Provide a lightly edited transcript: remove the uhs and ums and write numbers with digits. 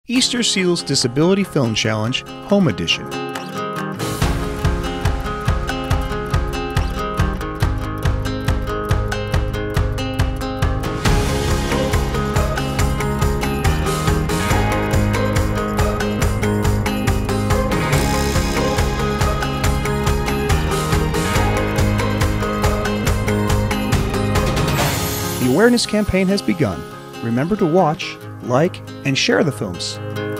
Easterseals Disability FIlm Challenge Home Edition. The awareness campaign has begun. Remember to watch, like, and share the films.